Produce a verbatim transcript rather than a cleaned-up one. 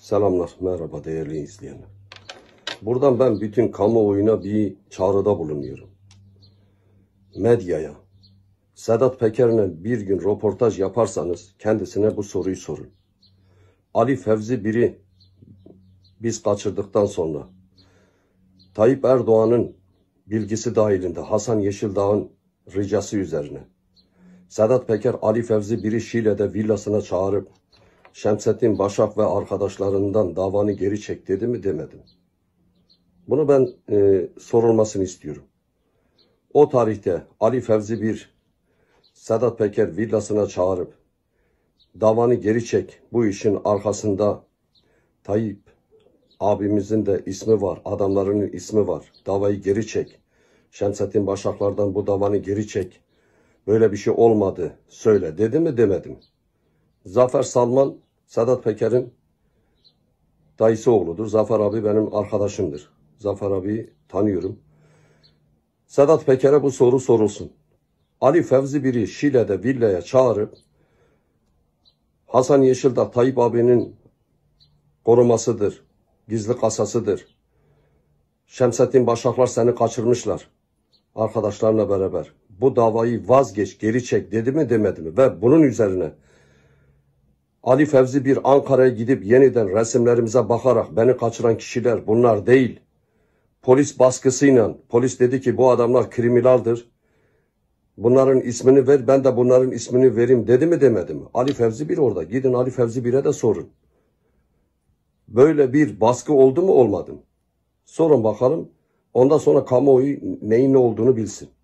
Selamlar, merhaba değerli izleyenler. Buradan ben bütün kamuoyuna bir çağrıda bulunuyorum. Medyaya, Sedat Peker'le bir gün röportaj yaparsanız kendisine bu soruyu sorun. Ali Fevzi Bir'i biz kaçırdıktan sonra Tayyip Erdoğan'ın bilgisi dahilinde Hasan Yeşildağ'ın ricası üzerine Sedat Peker Ali Fevzi Bir'i Şile'de villasına çağırıp Şemsettin Başak ve arkadaşlarından davanı geri çek dedi mi demedi mi? Bunu ben e, sorulmasını istiyorum. O tarihte Ali Fevzi Bir Sedat Peker villasına çağırıp davanı geri çek, bu işin arkasında Tayyip abimizin de ismi var, adamlarının ismi var, davayı geri çek, Şemsettin Başaklardan bu davanı geri çek, böyle bir şey olmadı söyle dedi mi demedi mi? Zafer Salman Sedat Peker'in dayısı oğludur. Zafer abi benim arkadaşımdır. Zafer abi tanıyorum. Sedat Peker'e bu soru sorulsun. Ali Fevzi Bir'i Şile'de villaya çağırıp Hasan Yeşildağ Tayyip abinin korumasıdır, gizli kasasıdır. Şemsettin Başaklar seni kaçırmışlar arkadaşlarla beraber. Bu davayı vazgeç, geri çek dedi mi demedi mi? Ve bunun üzerine Ali Fevzi Bir Ankara'ya gidip yeniden resimlerimize bakarak beni kaçıran kişiler bunlar değil. Polis baskısıyla, polis dedi ki bu adamlar kriminaldir. Bunların ismini ver, ben de bunların ismini vereyim dedi mi demedi mi? Ali Fevzi Bir orada. Gidin Ali Fevzi Bir'e de sorun. Böyle bir baskı oldu mu olmadı mı? Sorun bakalım. Ondan sonra kamuoyu neyin ne olduğunu bilsin.